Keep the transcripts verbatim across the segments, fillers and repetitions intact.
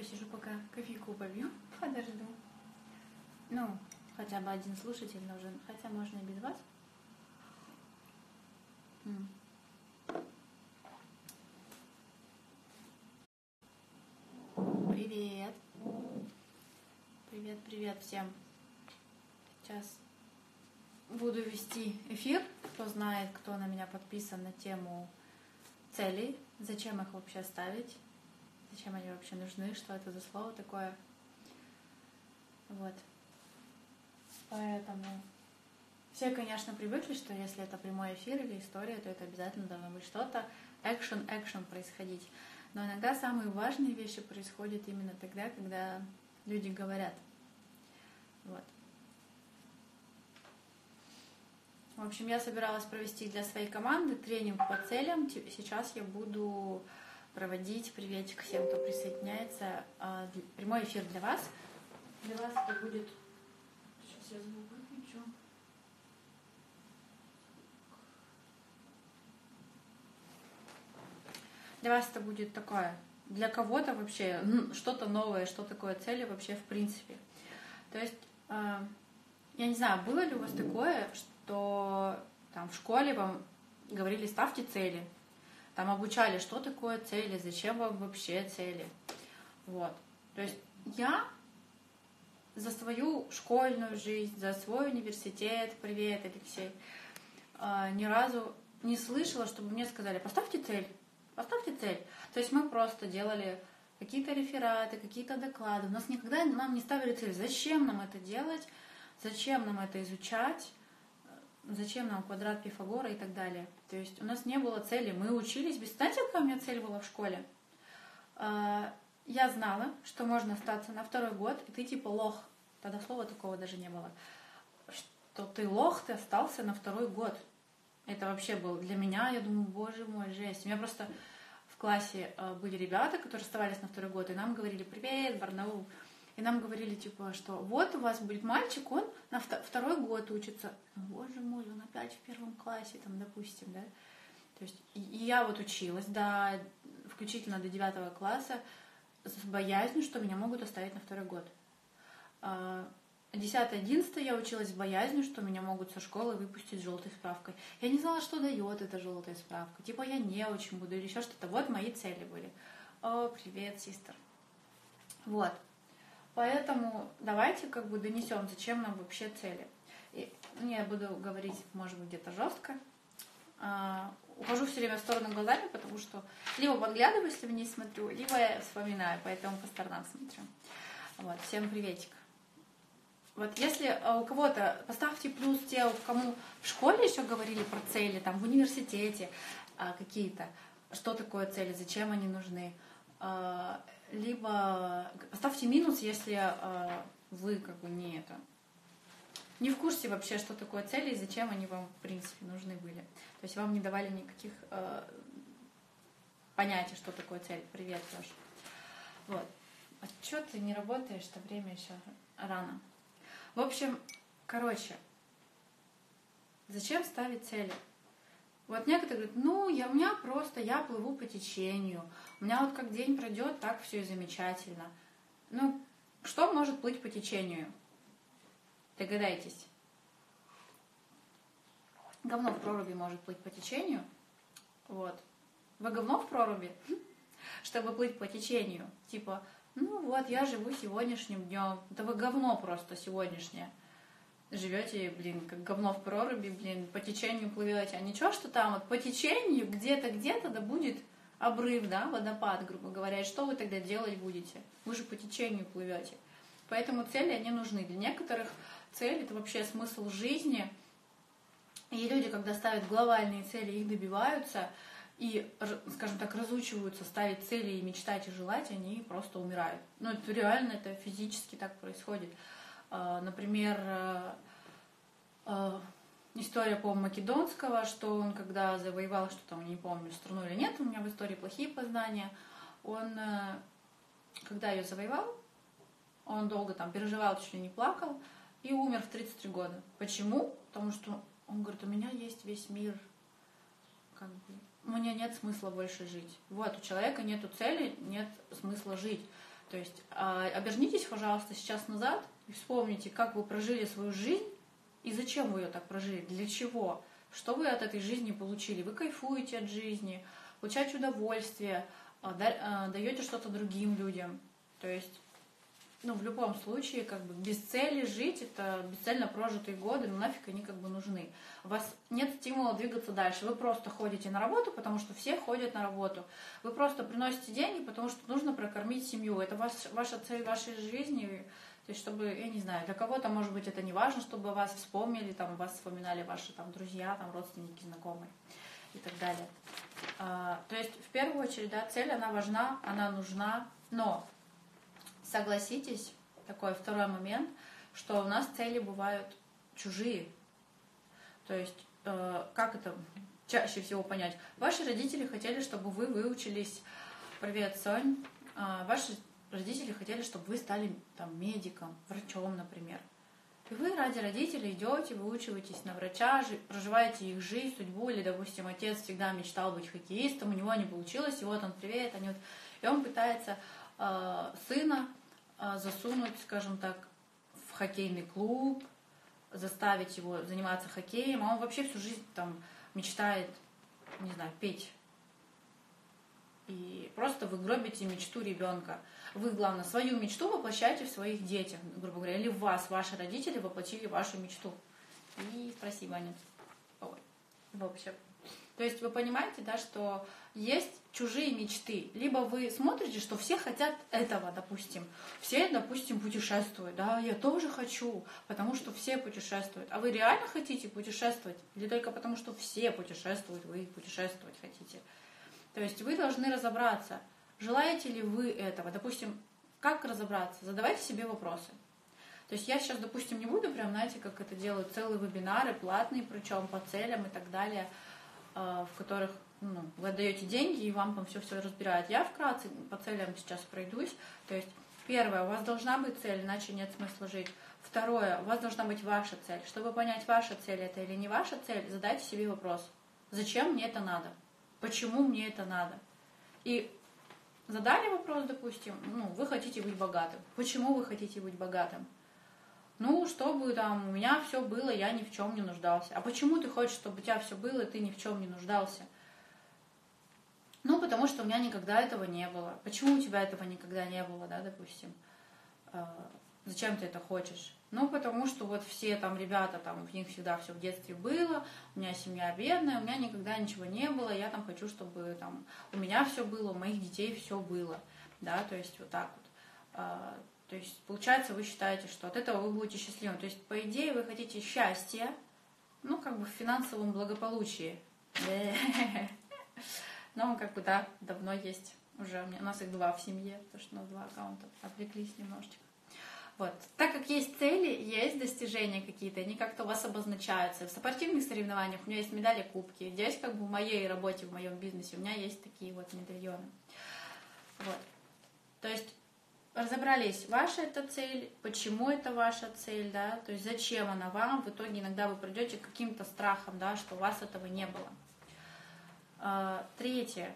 посижу, пока кофейку попью. Подожду. Ну, хотя бы один слушатель нужен. Хотя можно и без вас. М. Привет. Привет, привет всем. Сейчас буду вести эфир. Кто знает, кто на меня подписан, на тему целей. Зачем их вообще ставить? Зачем они вообще нужны? Что это за слово такое? Вот. Поэтому все, конечно, привыкли, что если это прямой эфир или история, то это обязательно должно быть что-то экшен, экшен происходить. Но иногда самые важные вещи происходят именно тогда, когда люди говорят. Вот. В общем, я собиралась провести для своей команды тренинг по целям. Сейчас я буду проводить, приветик всем, кто присоединяется, прямой эфир для вас. Для вас это будет... Сейчас я звук выключу. Для вас это будет такое, для кого-то вообще что-то новое, что такое цели вообще в принципе. То есть, э, я не знаю, было ли у вас такое, что там в школе вам говорили, ставьте цели, там обучали, что такое цели, зачем вам вообще цели. Вот. То есть я за свою школьную жизнь, за свой университет, привет, Алексей, э, ни разу не слышала, чтобы мне сказали, поставьте цель. Поставьте цель. То есть мы просто делали какие-то рефераты, какие-то доклады. У нас никогда нам не ставили цель. Зачем нам это делать? Зачем нам это изучать? Зачем нам квадрат Пифагора и так далее? То есть у нас не было цели. Мы учились. Знаете, какая у меня цель была в школе? Я знала, что можно остаться на второй год, и ты типа лох. Тогда слова такого даже не было. Что ты лох, ты остался на второй год. Это вообще было для меня, я думаю, боже мой, жесть. У меня просто в классе были ребята, которые оставались на второй год, и нам говорили, привет, Барнаул. И нам говорили, типа, что вот у вас будет мальчик, он на второй год учится. Боже мой, он опять в первом классе, там, допустим, да. То есть и я вот училась, до, включительно до девятого класса, с боязнью, что меня могут оставить на второй год. десятый одиннадцатый я училась с боязнью, что меня могут со школы выпустить с желтой справкой. Я не знала, что дает эта желтая справка. Типа я не очень буду или еще что-то. Вот мои цели были. О, привет, систер. Вот. Поэтому давайте как бы донесем, зачем нам вообще цели. И, ну, я буду говорить, может быть, где-то жестко. А, ухожу все время в сторону глазами, потому что либо подглядываю, если вниз смотрю, либо я вспоминаю, поэтому по сторонам смотрю. Вот. Всем приветик. Вот если у кого-то, поставьте плюс те, кому в школе еще говорили про цели, там в университете а, какие-то, что такое цели, зачем они нужны. А, либо поставьте минус, если а, вы как бы не это, не в курсе вообще, что такое цели и зачем они вам в принципе нужны были. То есть вам не давали никаких а, понятий, что такое цель. Привет, Леша. Вот. А что ты не работаешь-то, время еще рано. В общем, короче, зачем ставить цели? Вот некоторые говорят, ну, я, у меня просто, я плыву по течению, у меня вот как день пройдет, так все и замечательно. Ну, что может плыть по течению? Догадайтесь. Говно в проруби может плыть по течению. Вот. Вы говно в проруби, чтобы плыть по течению. Типа... Ну вот, я живу сегодняшним днем. Это вы говно просто сегодняшнее. Живете, блин, как говно в проруби, блин, по течению плывете. А ничего, что там вот по течению где-то, где-то да будет обрыв, да, водопад, грубо говоря. И что вы тогда делать будете? Вы же по течению плывете. Поэтому цели, они нужны. Для некоторых цели это вообще смысл жизни. И люди, когда ставят глобальные цели, их добиваются, и, скажем так, разучиваются ставить цели и мечтать и желать, они просто умирают. Ну, это реально, это физически так происходит. Например, история, по-моему, Македонского, что он, когда завоевал, что там, не помню, страну или нет, у меня в истории плохие познания, он, когда ее завоевал, он долго там переживал, чуть ли не плакал, и умер в тридцать три года. Почему? Потому что он говорит, у меня есть весь мир, как бы, мне нет смысла больше жить. Вот, у человека нету цели, нет смысла жить. То есть э, обернитесь, пожалуйста, сейчас назад и вспомните, как вы прожили свою жизнь и зачем вы ее так прожили, для чего, что вы от этой жизни получили. Вы кайфуете от жизни, получаете удовольствие, э, да, э, даете что-то другим людям. То есть, ну, в любом случае, как бы без цели жить, это бесцельно прожитые годы, ну нафиг они как бы нужны. У вас нет стимула двигаться дальше. Вы просто ходите на работу, потому что все ходят на работу. Вы просто приносите деньги, потому что нужно прокормить семью. Это ваш, ваша цель вашей жизни. То есть, чтобы, я не знаю, для кого-то, может быть, это не важно, чтобы вас вспомнили, там, вас вспоминали ваши там, друзья, там, родственники, знакомые и так далее. А, то есть, в первую очередь, да, цель, она важна, она нужна, но согласитесь, такой второй момент, что у нас цели бывают чужие. То есть, э, как это чаще всего понять? Ваши родители хотели, чтобы вы выучились, привет, Сонь, э, ваши родители хотели, чтобы вы стали там медиком, врачом, например. И вы ради родителей идете, выучиваетесь на врача, проживаете их жизнь, судьбу, или, допустим, отец всегда мечтал быть хоккеистом, у него не получилось, и вот он, привет, они вот... и он пытается э, сына э, засунуть, скажем так, в хоккейный клуб, заставить его заниматься хоккеем, а он вообще всю жизнь там мечтает, не знаю, петь. И просто вы гробите мечту ребенка. Вы, главное, свою мечту воплощаете в своих детях, грубо говоря, или в вас, ваши родители воплотили вашу мечту. И спасибо, Аня. Ой, в общем. То есть вы понимаете, да, что есть чужие мечты. Либо вы смотрите, что все хотят этого, допустим. Все, допустим, путешествуют. Да, я тоже хочу, потому что все путешествуют. А вы реально хотите путешествовать? Или только потому, что все путешествуют, вы путешествовать хотите? То есть вы должны разобраться, желаете ли вы этого. Допустим, как разобраться? Задавайте себе вопросы. То есть я сейчас, допустим, не буду прям, знаете, как это делают, целые вебинары, платные, причем по целям и так далее, в которых ну, вы отдаете деньги и вам там все-все разбирают. Я вкратце по целям сейчас пройдусь. То есть первое, у вас должна быть цель, иначе нет смысла жить. Второе, у вас должна быть ваша цель. Чтобы понять, ваша цель это или не ваша цель, задайте себе вопрос. Зачем мне это надо? Почему мне это надо? И задали вопрос, допустим, ну, вы хотите быть богатым. Почему вы хотите быть богатым? Ну, чтобы там у меня все было, я ни в чем не нуждался. А почему ты хочешь, чтобы у тебя все было, и ты ни в чем не нуждался? Ну, потому что у меня никогда этого не было. Почему у тебя этого никогда не было, да, допустим? Зачем ты это хочешь? Ну, потому что вот все там ребята, там, у них всегда все в детстве было, у меня семья бедная, у меня никогда ничего не было, я там хочу, чтобы там у меня все было, у моих детей все было, да, то есть вот так вот. А, то есть, получается, вы считаете, что от этого вы будете счастливым. То есть, по идее, вы хотите счастья, ну, как бы в финансовом благополучии. Но, как бы, да, давно есть уже, у нас их два в семье, потому что у нас два аккаунта, отвлеклись немножечко. Вот. Так как есть цели, есть достижения какие-то, они как-то у вас обозначаются. В спортивных соревнованиях у меня есть медали, кубки. Здесь как бы в моей работе, в моем бизнесе у меня есть такие вот медальоны. Вот. То есть разобрались, ваша это цель, почему это ваша цель, да, то есть зачем она вам. В итоге иногда вы придете к каким-то страхам, да, что у вас этого не было. А, третье.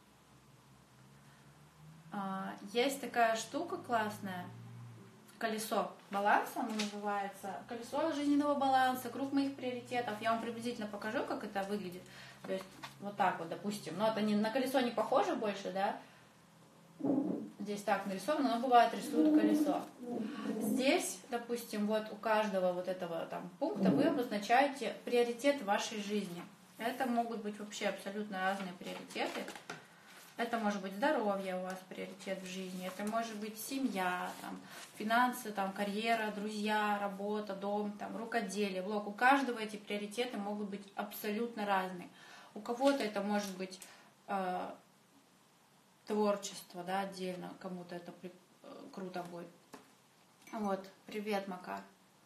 А, есть такая штука классная, колесо баланса, оно называется, колесо жизненного баланса, круг моих приоритетов. Я вам приблизительно покажу, как это выглядит. То есть вот так вот, допустим. Но это не, на колесо не похоже больше, да? Здесь так нарисовано, но бывает рисуют колесо. Здесь, допустим, вот у каждого вот этого там пункта вы обозначаете приоритет в вашей жизни. Это могут быть вообще абсолютно разные приоритеты. Это может быть здоровье у вас приоритет в жизни, это может быть семья, там, финансы, там, карьера, друзья, работа, дом, там, рукоделие, блог. У каждого эти приоритеты могут быть абсолютно разные. У кого-то это может быть э, творчество, да, отдельно, кому-то это при, э, круто будет. Вот, привет, Макар.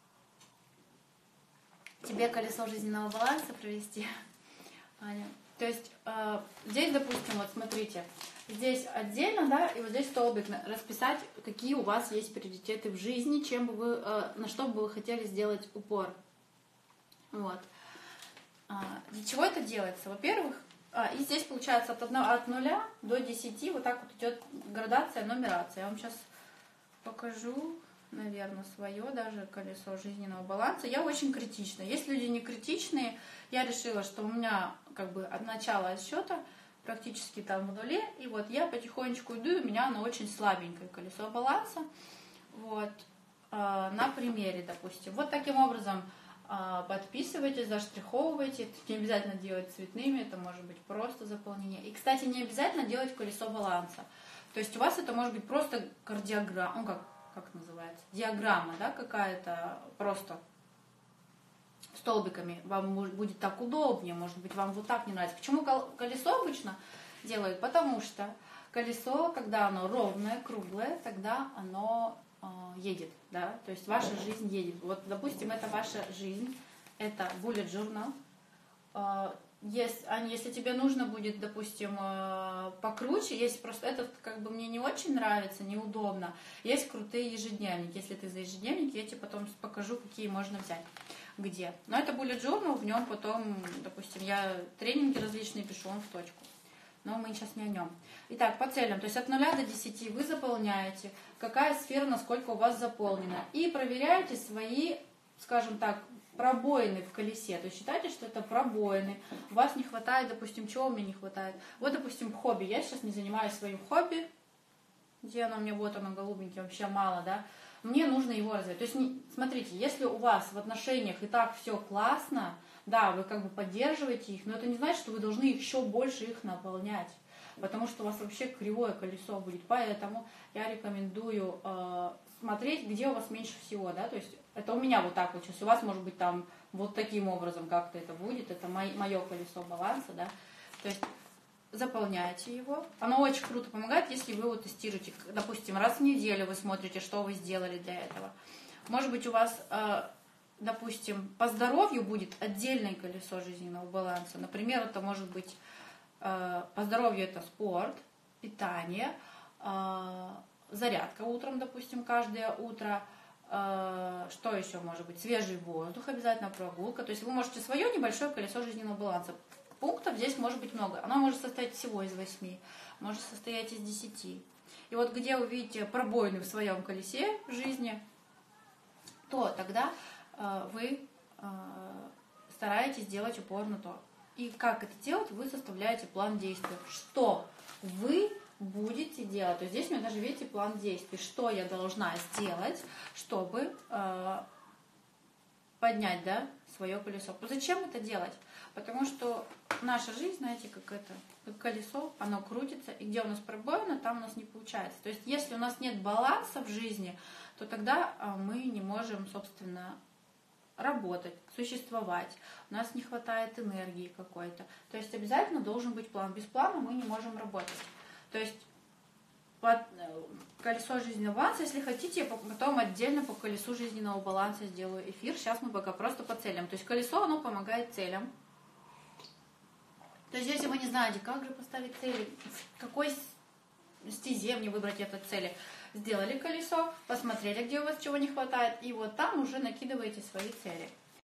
Тебе колесо жизненного баланса провести, Аня? То есть э, здесь, допустим, вот смотрите, здесь отдельно, да, и вот здесь столбик, расписать, какие у вас есть приоритеты в жизни, чем бы вы, э, на что бы вы хотели сделать упор. Вот. А, для чего это делается? Во-первых, а, и здесь получается от, одного, от нуля до десяти вот так вот идет градация, нумерация. Я вам сейчас покажу, наверное, свое даже колесо жизненного баланса. Я очень критична. Есть люди не критичные. Я решила, что у меня как бы от начала отсчета практически там в нуле. И вот я потихонечку иду, и у меня оно очень слабенькое колесо баланса. Вот. На примере, допустим. Вот таким образом подписывайтесь, заштриховывайте. Это не обязательно делать цветными, это может быть просто заполнение. И, кстати, не обязательно делать колесо баланса. То есть у вас это может быть просто кардиограмма, ну как, как называется, диаграмма, да, какая-то просто столбиками. Вам будет так удобнее, может быть, вам вот так не нравится. Почему колесо обычно делают? Потому что колесо, когда оно ровное, круглое, тогда оно э, едет, да, то есть ваша жизнь едет. Вот, допустим, это ваша жизнь, это bullet journal. Э, Если, Аня, если тебе нужно будет, допустим, покруче, есть просто этот, как бы мне не очень нравится, неудобно. Есть крутые ежедневники. Если ты за ежедневник, я тебе потом покажу, какие можно взять. Где. Но это bullet journal, в нем потом, допустим, я тренинги различные пишу, он в точку. Но мы сейчас не о нем. Итак, по целям. То есть от нуля до десяти вы заполняете, какая сфера, насколько у вас заполнена. И проверяете свои, скажем так, пробоины в колесе. То есть считайте, что это пробоины. У вас не хватает, допустим, чего мне не хватает. Вот, допустим, хобби. Я сейчас не занимаюсь своим хобби. Где оно у меня? Вот оно, голубенькое, вообще мало, да? Мне нужно его развивать. То есть, не, смотрите, если у вас в отношениях и так все классно, да, вы как бы поддерживаете их, но это не значит, что вы должны еще больше их наполнять. Потому что у вас вообще кривое колесо будет. Поэтому я рекомендую э, смотреть, где у вас меньше всего, да, то есть это у меня вот так вот сейчас, у вас может быть там вот таким образом как-то это будет, это мое колесо баланса, да, то есть заполняйте его. Оно очень круто помогает, если вы его тестируете, допустим, раз в неделю вы смотрите, что вы сделали для этого. Может быть, у вас, э, допустим, по здоровью будет отдельное колесо жизненного баланса, например, это может быть э, по здоровью это спорт, питание, э, зарядка утром, допустим, каждое утро. Что еще может быть? Свежий воздух, обязательно прогулка. То есть вы можете свое небольшое колесо жизненного баланса. Пунктов здесь может быть много. Оно может состоять всего из восьми, может состоять из десяти. И вот где вы видите пробоины в своем колесе жизни, то тогда вы стараетесь делать упор на то. И как это делать? Вы составляете план действий. Что вы будете делать. То есть здесь у меня даже, видите, план действий. Что я должна сделать, чтобы э, поднять, да, свое колесо. Зачем это делать? Потому что наша жизнь, знаете, как это, как колесо, оно крутится, и где у нас пробоина, там у нас не получается. То есть если у нас нет баланса в жизни, то тогда э, мы не можем, собственно, работать, существовать. У нас не хватает энергии какой-то. То есть обязательно должен быть план. Без плана мы не можем работать. То есть под колесо жизненного баланса, если хотите, я потом отдельно по колесу жизненного баланса сделаю эфир. Сейчас мы пока просто по целям. То есть колесо, оно помогает целям. То есть если вы не знаете, как же поставить цели, в какой стезе мне выбрать это цели, сделали колесо, посмотрели, где у вас чего не хватает, и вот там уже накидываете свои цели.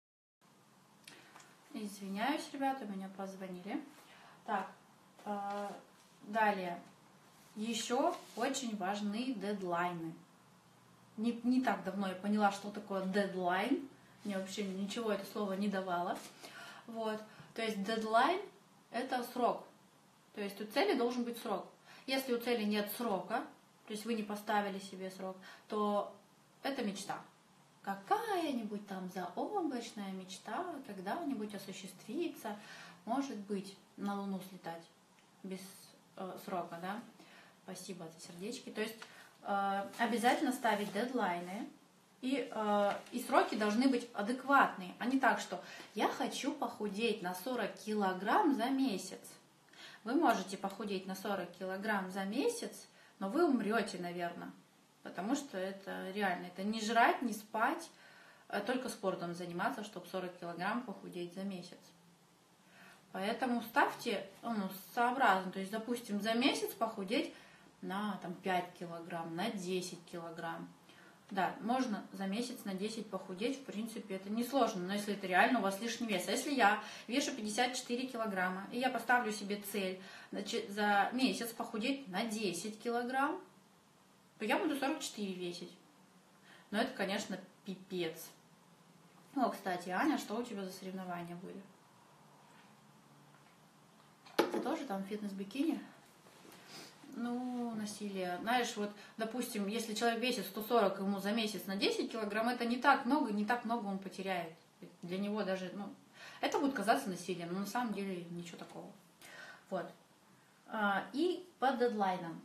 Извиняюсь, ребята, меня позвонили. Так, э далее, еще очень важны дедлайны. Не, не так давно я поняла, что такое дедлайн. Мне вообще ничего это слово не давало. Вот. То есть дедлайн – это срок. То есть у цели должен быть срок. Если у цели нет срока, то есть вы не поставили себе срок, то это мечта. Какая-нибудь там заоблачная мечта когда-нибудь осуществится. Может быть, на Луну слетать без срока, да, спасибо за сердечки. То есть э, обязательно ставить дедлайны, и, э, и сроки должны быть адекватные, а не так, что я хочу похудеть на сорок килограмм за месяц. Вы можете похудеть на сорок килограмм за месяц, но вы умрете, наверное, потому что это реально, это не жрать, не спать, а только спортом заниматься, чтобы сорок килограмм похудеть за месяц. Поэтому ставьте ну, сообразно. То есть, допустим, за месяц похудеть на там, пять килограмм, на десять килограмм. Да, можно за месяц на десять похудеть, в принципе, это несложно, но если это реально у вас лишний вес. А если я вешу пятьдесят четыре килограмма, и я поставлю себе цель значит, за месяц похудеть на десять килограмм, то я буду сорок четыре весить. Но это, конечно, пипец. О, кстати, Аня, что у тебя за соревнования были? Ты тоже там фитнес-бикини? Ну, насилие. Знаешь, вот, допустим, если человек весит сто сорок, ему за месяц на десять килограмм, это не так много, не так много он потеряет. Для него даже, ну, это будет казаться насилием, но на самом деле ничего такого. Вот. И по дедлайнам.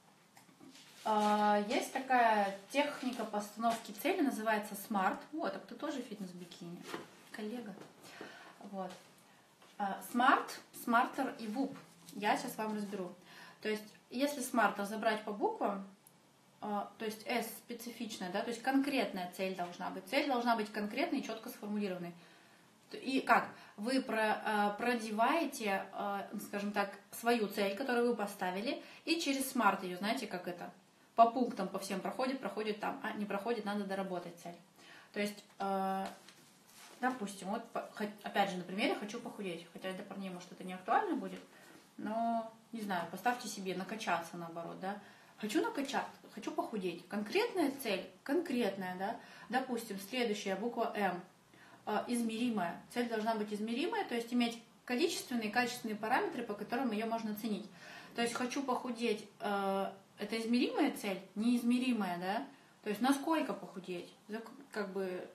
Есть такая техника постановки цели, называется смарт. Вот, а кто тоже фитнес-бикини? Коллега. Вот. Смарт, смартер и вуп. Я сейчас вам разберу. То есть, если смарт разобрать по буквам, то есть S специфичная, да, то есть конкретная цель должна быть. Цель должна быть конкретной и четко сформулированной. И как? Вы продеваете, скажем так, свою цель, которую вы поставили, и через смарт ее, знаете, как это? По пунктам, по всем проходит, проходит там, а не проходит, надо доработать цель. То есть, допустим, вот опять же на примере хочу похудеть, хотя для парней, может, это не актуально будет, но, не знаю, поставьте себе накачаться наоборот, да. Хочу накачать, хочу похудеть. Конкретная цель, конкретная, да. Допустим, следующая буква М, измеримая. Цель должна быть измеримая, то есть иметь количественные и качественные параметры, по которым ее можно оценить. То есть хочу похудеть, это измеримая цель, неизмеримая, да. То есть насколько похудеть, как бы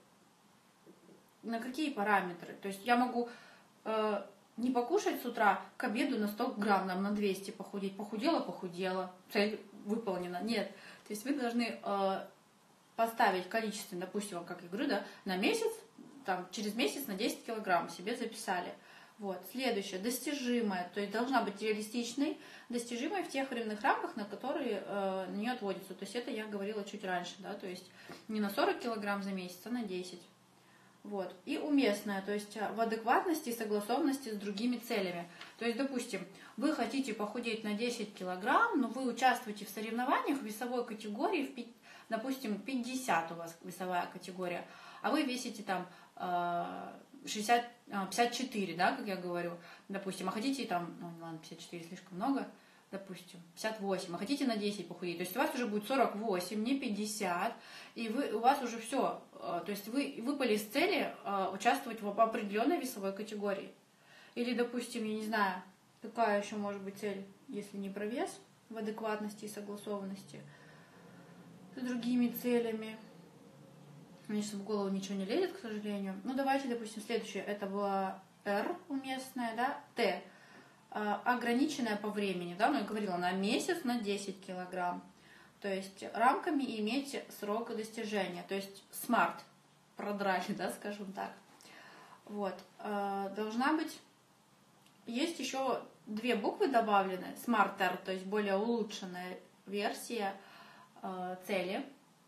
на какие параметры. То есть я могу не покушать с утра, к обеду на сто грамм, нам на двести похудеть. Похудела, похудела. Цель выполнена. Нет. То есть вы должны э, поставить количественно, допустим, как я говорю, да, на месяц, там, через месяц на десять килограмм себе записали. Вот. Следующее. Достижимое. То есть должна быть реалистичной, достижимой в тех временных рамках, на которые э, на нее отводится. То есть это я говорила чуть раньше, да, то есть не на сорок килограмм за месяц, а на десять. Вот. И уместная, то есть в адекватности и согласованности с другими целями. То есть, допустим, вы хотите похудеть на десять килограмм, но вы участвуете в соревнованиях в весовой категории, в, допустим, пятьдесят у вас весовая категория, а вы весите там шестьдесят, пятьдесят четыре, да, как я говорю, допустим, а хотите там, ну ладно, пятьдесят четыре слишком много, допустим, пятьдесят восемь, а хотите на десять похудеть, то есть у вас уже будет сорок восемь, не пятьдесят, и вы, у вас уже все, то есть вы выпали из цели участвовать в определенной весовой категории. Или, допустим, я не знаю, какая еще может быть цель, если не про вес, в адекватности и согласованности с другими целями. Мне сейчас в голову ничего не лезет, к сожалению. Ну, давайте, допустим, следующее. Это была R уместная, да, T. Ограниченная по времени, да, ну, я говорила, на месяц, на десять килограмм. То есть рамками иметь срок достижения. То есть смарт продрали, да, скажем так. Вот. Должна быть... Есть еще две буквы добавлены. Smarter, то есть более улучшенная версия цели.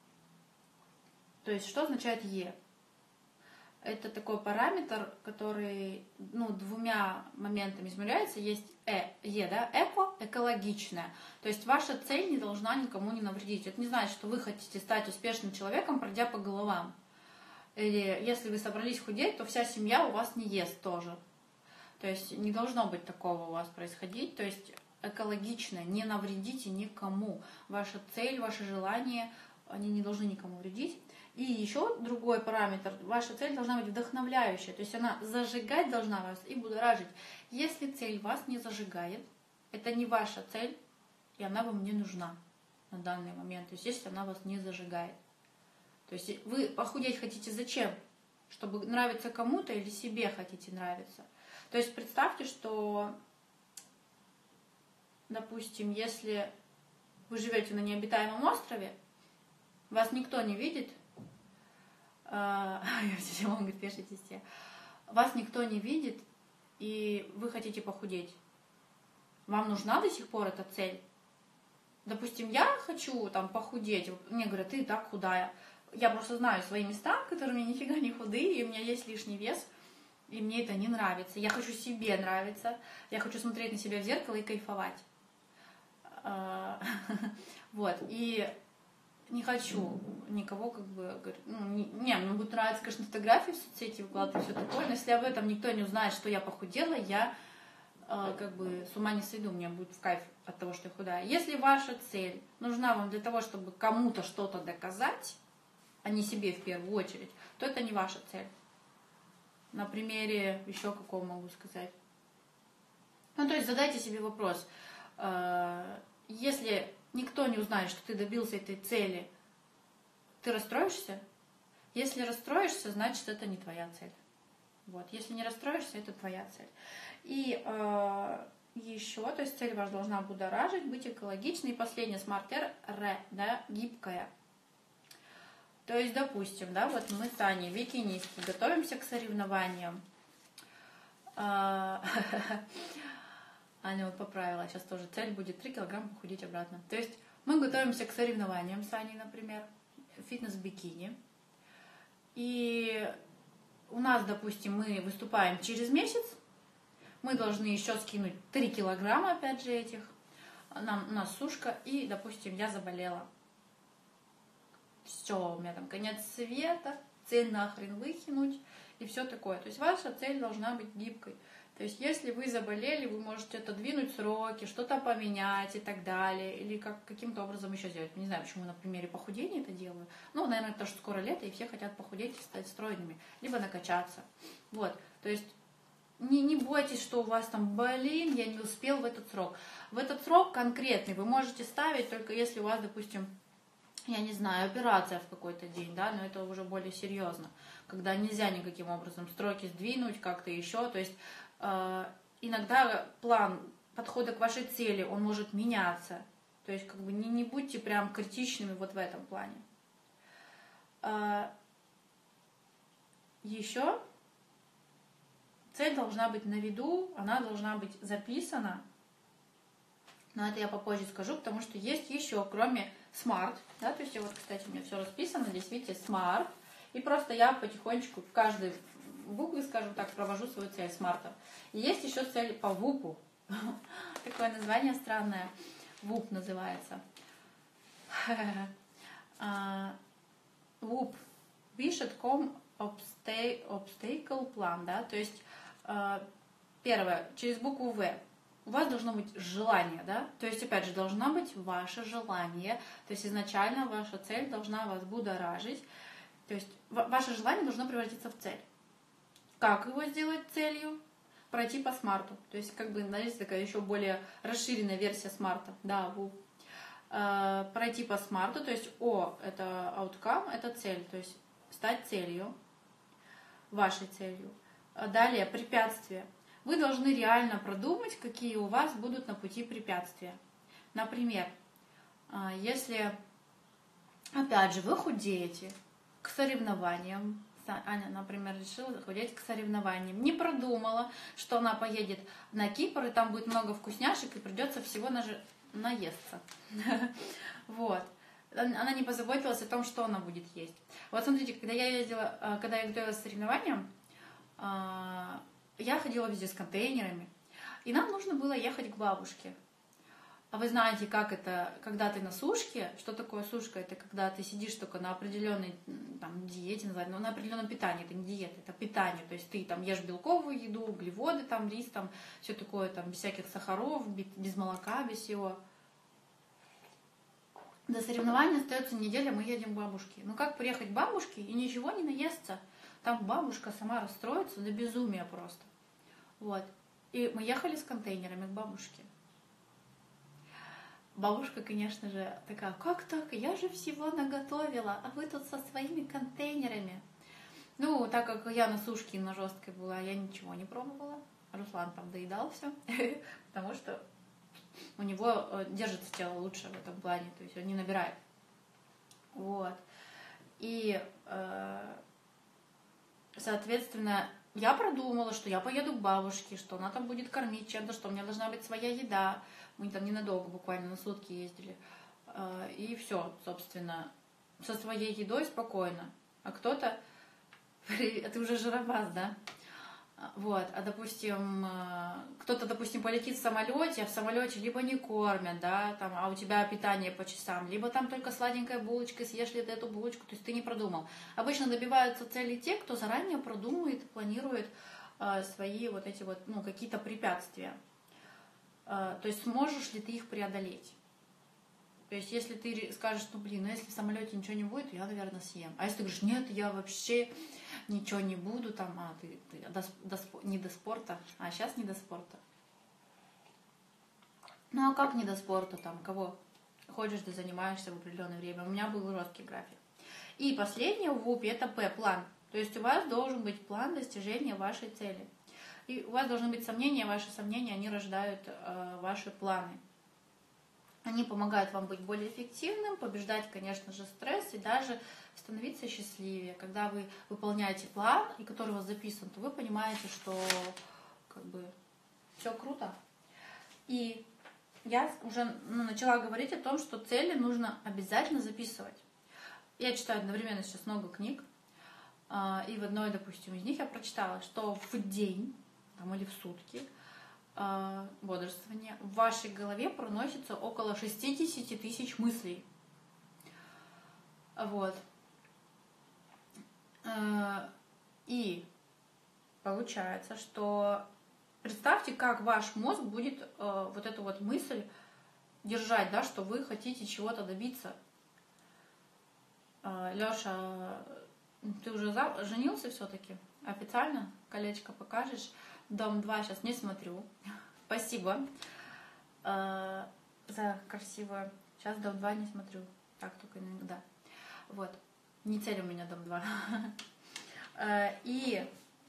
То есть что означает E? Это такой параметр, который, ну, двумя моментами измеряется. Есть э, Е, да, эко, экологичная. То есть ваша цель не должна никому не навредить. Это не значит, что вы хотите стать успешным человеком, пройдя по головам. Или если вы собрались худеть, то вся семья у вас не ест тоже. То есть не должно быть такого у вас происходить. То есть экологичная, не навредите никому. Ваша цель, ваше желание, они не должны никому вредить. И еще другой параметр, ваша цель должна быть вдохновляющая, то есть она зажигать должна вас и будоражить. Если цель вас не зажигает, это не ваша цель, и она вам не нужна на данный момент, то есть если она вас не зажигает. То есть вы похудеть хотите зачем? Чтобы нравиться кому-то или себе хотите нравиться? То есть представьте, что, допустим, если вы живете на необитаемом острове, вас никто не видит, я все могу говорить, пишите все. Вас никто не видит, и вы хотите похудеть. Вам нужна до сих пор эта цель? Допустим, я хочу там похудеть. Мне говорят, ты и так худая. Я просто знаю свои места, которыми нифига не худые, и у меня есть лишний вес, и мне это не нравится. Я хочу себе нравиться, я хочу смотреть на себя в зеркало и кайфовать. Вот, и не хочу никого, как бы, ну, не, не, мне будет нравиться, конечно, фотографии в соцсети выкладывать, все такое, но если об этом никто не узнает, что я похудела, я э, как бы с ума не сойду, мне будет в кайф от того, что я худая. Если ваша цель нужна вам для того, чтобы кому-то что-то доказать, а не себе в первую очередь, то это не ваша цель. На примере еще какого могу сказать. Ну, то есть задайте себе вопрос. Если никто не узнает, что ты добился этой цели, ты расстроишься? Если расстроишься, значит, это не твоя цель. Вот. Если не расстроишься, это твоя цель. И э, еще, то есть цель ваша должна будоражить, быть экологичной. И последнее, смарт-р, да, гибкая. То есть, допустим, да, вот мы с Аней, бикинистки, готовимся к соревнованиям. Аня вот поправила, сейчас тоже цель будет три килограмма похудеть обратно. То есть мы готовимся к соревнованиям с Аней, например, фитнес-бикини. И у нас, допустим, мы выступаем через месяц, мы должны еще скинуть три килограмма, опять же, этих. Нам, у нас сушка, и, допустим, я заболела. Все, у меня там конец света, цель нахрен выкинуть и все такое. То есть ваша цель должна быть гибкой. То есть если вы заболели, вы можете отодвинуть сроки, что-то поменять и так далее. Или как, каким-то образом еще сделать. Не знаю, почему на примере похудения это делаю. Ну, наверное, потому что скоро лето, и все хотят похудеть и стать стройными. Либо накачаться. Вот. То есть не, не бойтесь, что у вас там, блин, я не успел в этот срок. В этот срок конкретный вы можете ставить, только если у вас, допустим, я не знаю, операция в какой-то день, да, но это уже более серьезно, когда нельзя никаким образом строки сдвинуть как-то еще, то есть э, иногда план подхода к вашей цели, он может меняться, то есть как бы не, не будьте прям критичными вот в этом плане. Э, еще цель должна быть на виду, она должна быть записана, но это я попозже скажу, потому что есть еще, кроме смарт, да, то есть вот, кстати, у меня все расписано, здесь, видите, смарт, и просто я потихонечку в каждой букве, скажем так, провожу свою цель смарта. И есть еще цель по вупу, такое название странное, вуп называется. вуп, Wish Outcome Obstacle Plan, да, то есть первое, через букву В. У вас должно быть желание, да, то есть, опять же, должна быть ваше желание, то есть, изначально ваша цель должна вас будоражить, то есть, ваше желание должно превратиться в цель. Как его сделать целью? Пройти по смарту, то есть, как бы, знаете, такая еще более расширенная версия смарта, да, ву. Э, пройти по смарту, то есть, О, это outcome, это цель, то есть, стать целью, вашей целью. Далее, препятствия. Вы должны реально продумать, какие у вас будут на пути препятствия. Например, если, опять же, вы худеете к соревнованиям, Аня, например, решила худеть к соревнованиям, не продумала, что она поедет на Кипр, и там будет много вкусняшек, и придется всего наесться. Вот. Она не позаботилась о том, что она будет есть. Вот смотрите, когда я ездила, когда я готовилась к соревнованиям, я ходила везде с контейнерами, и нам нужно было ехать к бабушке. А вы знаете, как это, когда ты на сушке, что такое сушка? Это когда ты сидишь только на определенной там, диете, но на определенном питании, это не диета, это питание. То есть ты там ешь белковую еду, углеводы, там, рис, там, все такое, там, без всяких сахаров, без молока, без всего. До соревнования остается неделя, мы едем к бабушке. Ну как приехать к бабушке и ничего не наесться? Там бабушка сама расстроится до безумия просто. Вот. И мы ехали с контейнерами к бабушке. Бабушка, конечно же, такая, как так? Я же всего наготовила, а вы тут со своими контейнерами. Ну, так как я на сушке и на жесткой была, я ничего не пробовала. Руслан там доедал все, потому что у него держится тело лучше в этом плане, то есть он не набирает. Вот. И, соответственно, я продумала, что я поеду к бабушке, что она там будет кормить чем-то, что у меня должна быть своя еда. Мы там ненадолго, буквально на сутки ездили. И все, собственно, со своей едой спокойно. А кто-то... Ты уже жиробас, да? Вот, а допустим, кто-то, допустим, полетит в самолете, а в самолете либо не кормят, да, там, а у тебя питание по часам, либо там только сладенькая булочка, съешь ли ты эту булочку, то есть ты не продумал. Обычно добиваются цели те, кто заранее продумывает, планирует э, свои вот эти вот, ну, какие-то препятствия. То есть сможешь ли ты их преодолеть? То есть если ты скажешь, ну блин, ну если в самолете ничего не будет, то я, наверное, съем. А если ты говоришь, нет, я вообще ничего не буду, там, а ты, ты до, до, не до спорта, а сейчас не до спорта. Ну а как не до спорта, там, кого ходишь, да занимаешься в определенное время. У меня был жесткий график. И последнее в ВУПе это П, план. То есть у вас должен быть план достижения вашей цели. И у вас должны быть сомнения, ваши сомнения, они рождают э, ваши планы. Они помогают вам быть более эффективным, побеждать, конечно же, стресс и даже становиться счастливее. Когда вы выполняете план, и который у вас записан, то вы понимаете, что как бы все круто. И я уже ну, начала говорить о том, что цели нужно обязательно записывать. Я читаю одновременно сейчас много книг, и в одной, допустим, из них я прочитала, что в день там, или в сутки бодрствования в вашей голове проносится около шестьдесят тысяч мыслей. Вот. И получается, что представьте, как ваш мозг будет вот эту вот мысль держать, да, что вы хотите чего-то добиться. Лёша, ты уже женился все-таки? Официально? Колечко покажешь? Дом два сейчас не смотрю. Спасибо э, за красивое. Сейчас дом два не смотрю. Так, только иногда. Вот. Не цель у меня дом два. э, и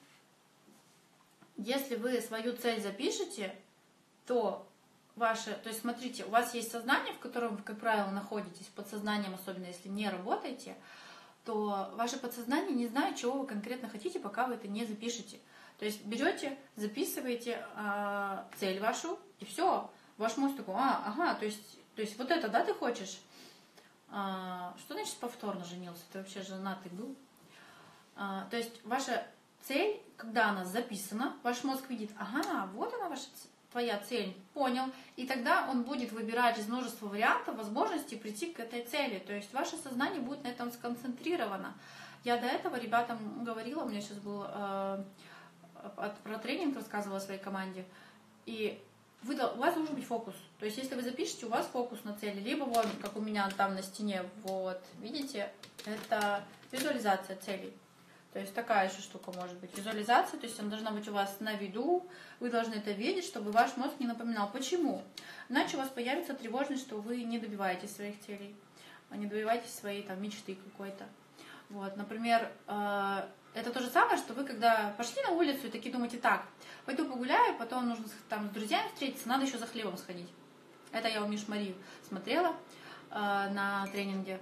если вы свою цель запишете, то ваше... То есть, смотрите, у вас есть сознание, в котором вы, как правило, находитесь, подсознанием, особенно если не работаете, то ваше подсознание не знает, чего вы конкретно хотите, пока вы это не запишете. То есть берете, записываете э, цель вашу, и все. Ваш мозг такой, а, ага, то есть, то есть вот это, да, ты хочешь? А, что значит повторно женился? Ты вообще женатый был? А, то есть ваша цель, когда она записана, ваш мозг видит, ага, вот она ваша твоя цель, понял. И тогда он будет выбирать из множества вариантов возможностей прийти к этой цели. То есть ваше сознание будет на этом сконцентрировано. Я до этого ребятам говорила, у меня сейчас был... Э, про тренинг рассказывала своей команде, и вы, у вас должен быть фокус. То есть, если вы запишете, у вас фокус на цели, либо вот, как у меня там на стене, вот, видите, это визуализация целей. То есть, такая еще штука может быть. Визуализация, то есть, она должна быть у вас на виду, вы должны это видеть, чтобы ваш мозг не напоминал. Почему? Иначе у вас появится тревожность, что вы не добиваетесь своих целей, не добиваетесь своей там мечты какой-то. Вот, например, это то же самое, что вы, когда пошли на улицу и такие думаете, так, пойду погуляю, потом нужно там с друзьями встретиться, надо еще за хлебом сходить. Это я у Миш Марии смотрела э, на тренинге,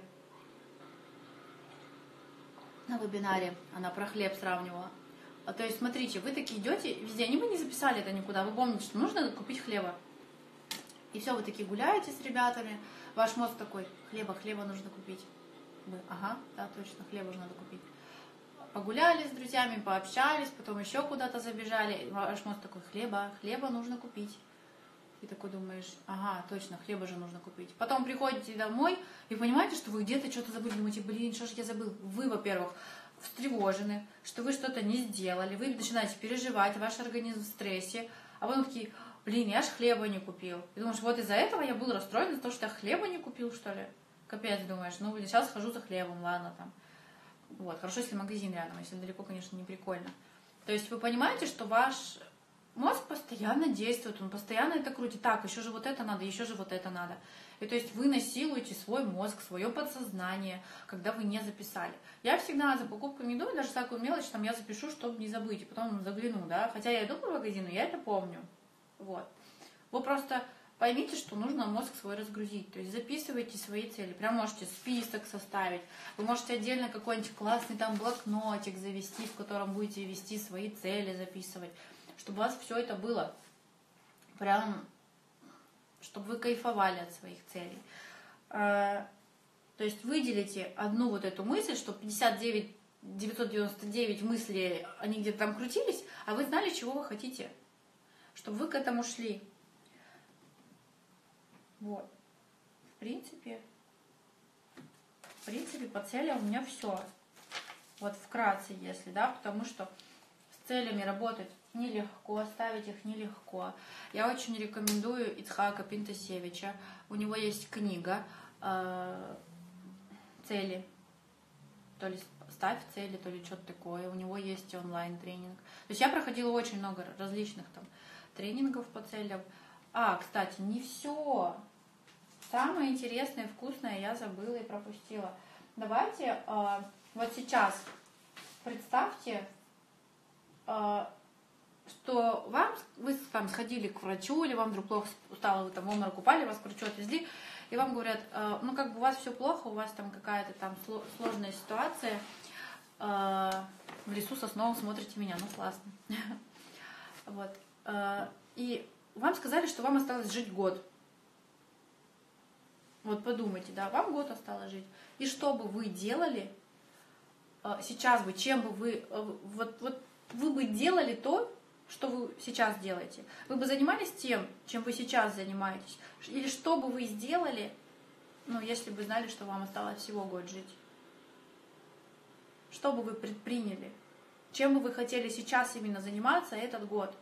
на вебинаре, она про хлеб сравнивала. То есть, смотрите, вы такие идете везде, они бы не записали это никуда, вы помните, что нужно купить хлеба. И все, вы такие гуляете с ребятами, ваш мозг такой, хлеба, хлеба нужно купить. Вы, ага, да, точно, хлеба же надо купить. Погуляли с друзьями, пообщались, потом еще куда-то забежали. Ваш мозг такой, хлеба, хлеба нужно купить. И такой думаешь, ага, точно, хлеба же нужно купить. Потом приходите домой и понимаете, что вы где-то что-то забыли. Думаете, блин, что же я забыл? Вы, во-первых, встревожены, что вы что-то не сделали. Вы начинаете переживать, ваш организм в стрессе. А потом такие, блин, я ж хлеба не купил. И думаешь, вот из-за этого я был расстроен, из-за того, что я хлеба не купил, что ли? Капец, думаешь, ну, блин, сейчас схожу за хлебом, ладно, там. Вот, хорошо, если магазин рядом, если далеко, конечно, не прикольно. То есть вы понимаете, что ваш мозг постоянно действует, он постоянно это крутит. Так, еще же вот это надо, еще же вот это надо. И то есть вы насилуете свой мозг, свое подсознание, когда вы не записали. Я всегда за покупками иду, даже всякую мелочь там я запишу, чтобы не забыть, и потом загляну, да. Хотя я иду по магазину, я это помню. Вот. Вы просто... Поймите, что нужно мозг свой разгрузить. То есть записывайте свои цели. Прям можете список составить. Вы можете отдельно какой-нибудь классный там блокнотик завести, в котором будете вести свои цели, записывать. Чтобы у вас все это было. Прям, чтобы вы кайфовали от своих целей. То есть выделите одну вот эту мысль, что пятьдесят девять девятьсот девяносто девять мыслей, они где-то там крутились, а вы знали, чего вы хотите. Чтобы вы к этому шли. Вот. В принципе, в принципе, по целям у меня все. Вот вкратце, если, да, потому что с целями работать нелегко, ставить их нелегко. Я очень рекомендую Ицхака Пинтасевича. У него есть книга э, «Цели». То ли ставь цели, то ли что-то такое. У него есть онлайн-тренинг. То есть я проходила очень много различных там тренингов по целям. А, кстати, не все. Самое интересное и вкусное я забыла и пропустила. Давайте э, вот сейчас представьте, э, что вам, вы там сходили к врачу, или вам вдруг плохо стало, вы там в обморок упали, вас к врачу отвезли, и вам говорят, э, ну как бы у вас все плохо, у вас там какая-то там сложная ситуация, э, в лесу сосновом смотрите меня, ну классно. Вот. Э, и вам сказали, что вам осталось жить год. Вот подумайте, да, вам год осталось жить. И что бы вы делали э, сейчас бы, чем бы вы, э, вот, вот вы бы делали то, что вы сейчас делаете. Вы бы занимались тем, чем вы сейчас занимаетесь. Или что бы вы сделали, ну, если бы знали, что вам осталось всего год жить. Что бы вы предприняли? Чем бы вы хотели сейчас именно заниматься этот год?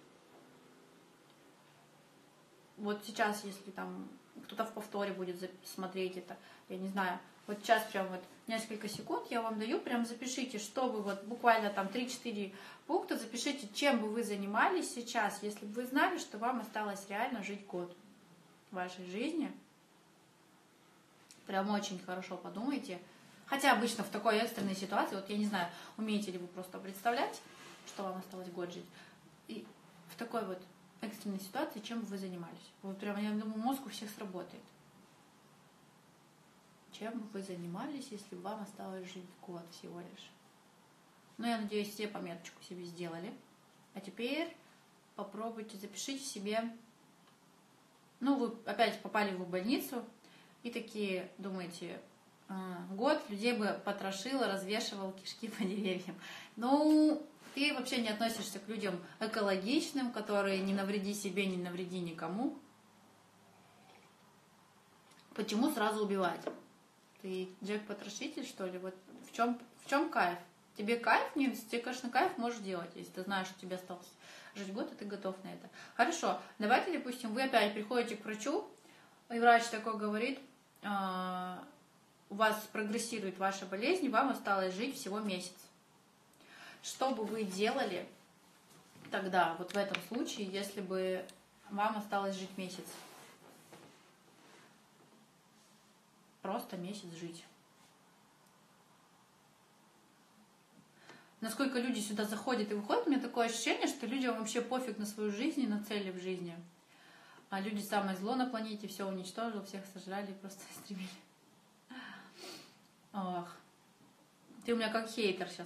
Вот сейчас, если там кто-то в повторе будет смотреть это, я не знаю, вот сейчас прям вот несколько секунд я вам даю, прям запишите, что вы вот буквально там три-четыре пункта, запишите, чем бы вы занимались сейчас, если бы вы знали, что вам осталось реально жить год в вашей жизни. Прям очень хорошо подумайте. Хотя обычно в такой экстренной ситуации, вот я не знаю, умеете ли вы просто представлять, что вам осталось год жить, и в такой вот экстренной ситуации, чем бы вы занимались? Вот прям, я думаю, мозг у всех сработает. Чем бы вы занимались, если бы вам осталось жить год всего лишь? Ну, я надеюсь, все пометочку себе сделали. А теперь попробуйте, запишите себе. Ну, вы опять попали в больницу и такие думаете, год людей бы потрошило, развешивал кишки по деревьям. Ну, ты вообще не относишься к людям экологичным, которые не навреди себе, не навреди никому. Почему сразу убивать? Ты Джек-потрошитель, что ли? Вот в чем, в чем кайф? Тебе кайф? Нет, тебе, конечно, кайф можешь делать, если ты знаешь, что тебе осталось жить год, и ты готов на это. Хорошо, давайте, допустим, вы опять приходите к врачу, и врач такой говорит, у вас прогрессирует ваша болезнь, вам осталось жить всего месяц. Что бы вы делали тогда, вот в этом случае, если бы вам осталось жить месяц? Просто месяц жить. Насколько люди сюда заходят и выходят, у меня такое ощущение, что людям вообще пофиг на свою жизнь и на цели в жизни. А люди самое зло на планете, все уничтожил, всех сожрали и просто истребили. Ох, ты у меня как хейтер сейчас.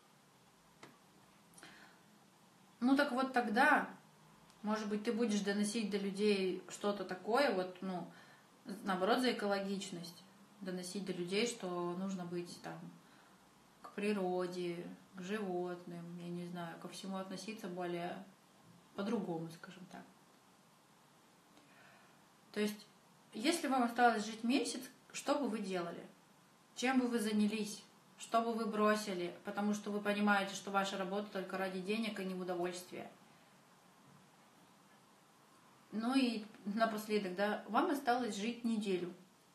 Ну так вот тогда, может быть, ты будешь доносить до людей что-то такое, вот, ну, наоборот, за экологичность. Доносить до людей, что нужно быть там к природе, к животным, я не знаю, ко всему относиться более по-другому, скажем так. То есть, если вам осталось жить месяц, что бы вы делали? Чем бы вы занялись? Что бы вы бросили? Потому что вы понимаете, что ваша работа только ради денег, а не в удовольствие. Ну и напоследок, да, вам осталось жить неделю.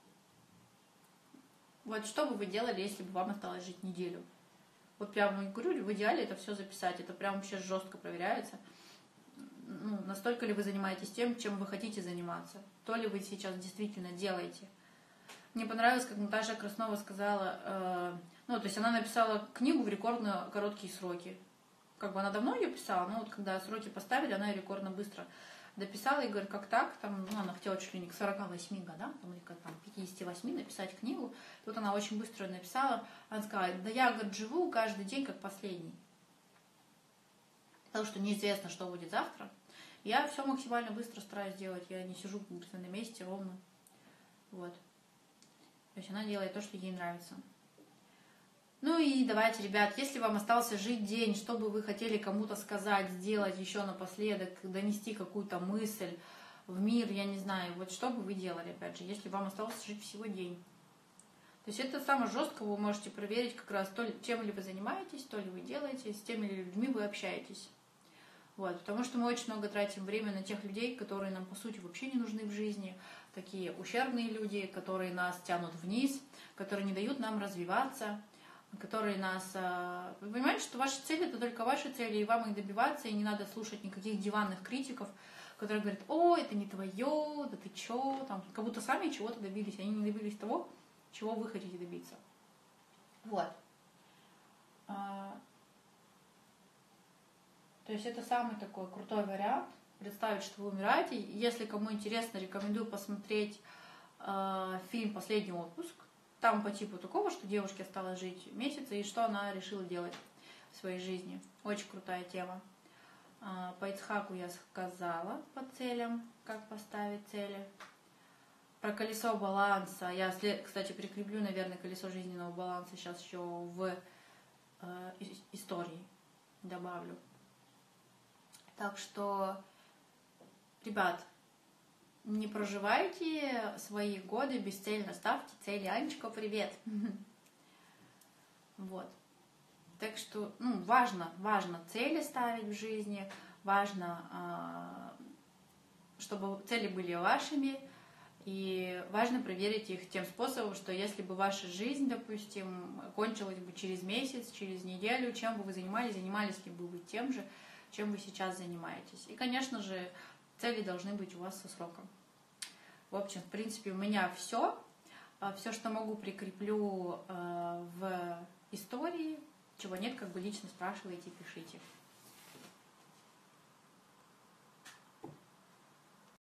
Вот что бы вы делали, если бы вам осталось жить неделю? Вот прям, я говорю, в идеале это все записать. Это прям вообще жестко проверяется. Ну, настолько ли вы занимаетесь тем, чем вы хотите заниматься? То ли вы сейчас действительно делаете? Мне понравилось, как Наташа Краснова сказала, э, ну, то есть она написала книгу в рекордно короткие сроки. Как бы она давно ее писала, но вот когда сроки поставили, она ее рекордно быстро дописала и говорит, как так, там, ну, она хотела чуть ли не к сорока восьми годам, там, или как там, пятидесяти восьми написать книгу. Тут она очень быстро написала, она сказала, да я, говорит, живу каждый день как последний. Потому что неизвестно, что будет завтра. Я все максимально быстро стараюсь делать, я не сижу на месте ровно. Вот. То есть она делает то, что ей нравится. Ну и давайте, ребят, если вам остался жить день, что бы вы хотели кому-то сказать, сделать еще напоследок, донести какую-то мысль в мир, я не знаю, вот что бы вы делали, опять же, если вам остался жить всего день. То есть это самое жесткое, вы можете проверить как раз, то, чем ли вы занимаетесь, то ли вы делаете, с теми ли людьми вы общаетесь. Вот, потому что мы очень много тратим время на тех людей, которые нам, по сути, вообще не нужны в жизни, такие ущербные люди, которые нас тянут вниз, которые не дают нам развиваться, которые нас... Вы понимаете, что ваши цели — это только ваши цели, и вам их добиваться, и не надо слушать никаких диванных критиков, которые говорят: о, это не твое, да ты чё, там, как будто сами чего-то добились, они не добились того, чего вы хотите добиться. Вот. То есть это самый такой крутой вариант. Представить, что вы умираете. Если кому интересно, рекомендую посмотреть э, фильм «Последний отпуск». Там по типу такого, что девушке осталось жить месяц, и что она решила делать в своей жизни. Очень крутая тема. Э, по Ицхаку я сказала, по целям, как поставить цели. Про колесо баланса. Я, кстати, прикреплю, наверное, колесо жизненного баланса сейчас еще в э, истории добавлю. Так что, ребят, не проживайте свои годы бесцельно, ставьте цели. Анечка, привет! Вот. Так что, ну, важно, важно цели ставить в жизни, важно, чтобы цели были вашими, и важно проверить их тем способом, что если бы ваша жизнь, допустим, кончилась бы через месяц, через неделю, чем бы вы занимались, занимались ли бы вы тем же, чем вы сейчас занимаетесь. И, конечно же, цели должны быть у вас со сроком. В общем, в принципе, у меня все. Все, что могу, прикреплю в истории. Чего нет, как бы лично спрашивайте, пишите.